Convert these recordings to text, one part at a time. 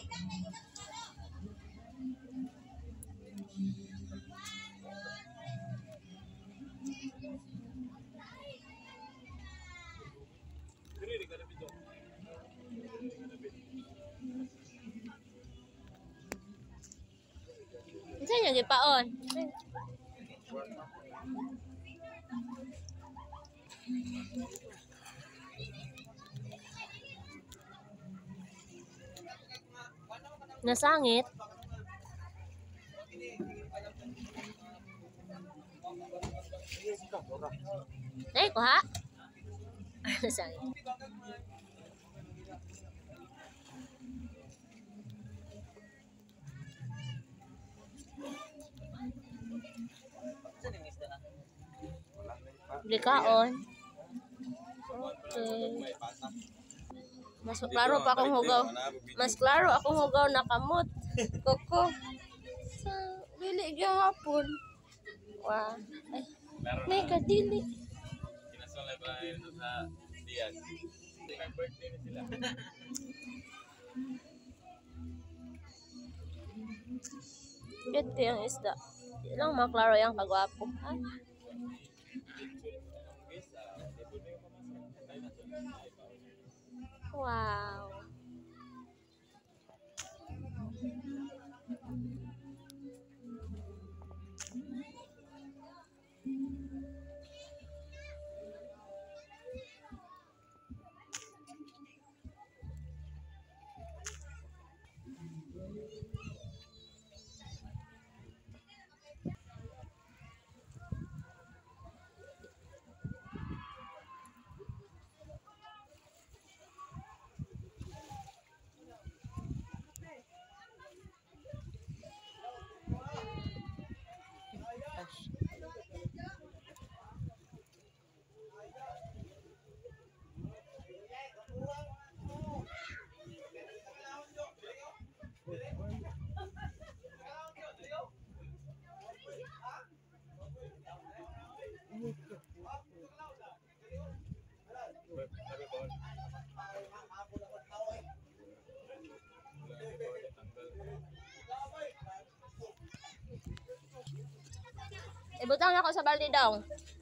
Saan yung gipaon? Nasangit? Ay, kuha? Nasangit. Likaon. Okay. Mas klaro pa akong hugaw. Mas klaro akong hugaw na kamot. Koko. Sa dili gyapon. Wah. Ay. May kadili. Kinasulay ba ito sa Diaz? May birthday na sila. Ito yung isda. Ilang maklaro yung kagwapo. Ay. Wow. Ibutang ako sa balde daw.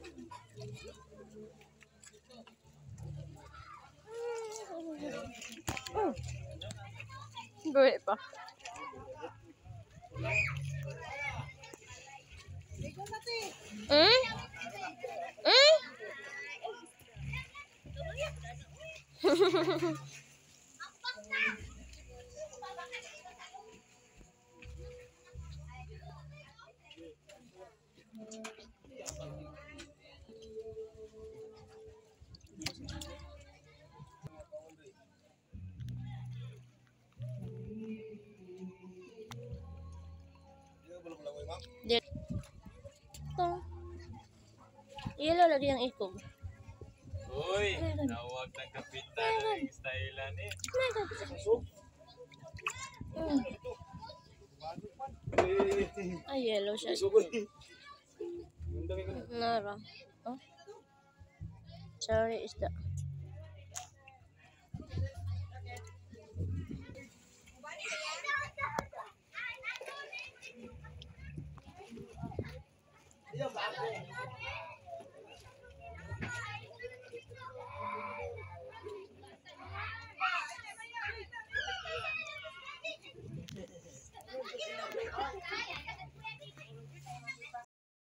Buhay pa. Ito. Yellow lagi yung ikog. Uy, nawag ng kapitan ng stylan eh. Ay, yellow siya. Nara. Oh. Sorry, isda.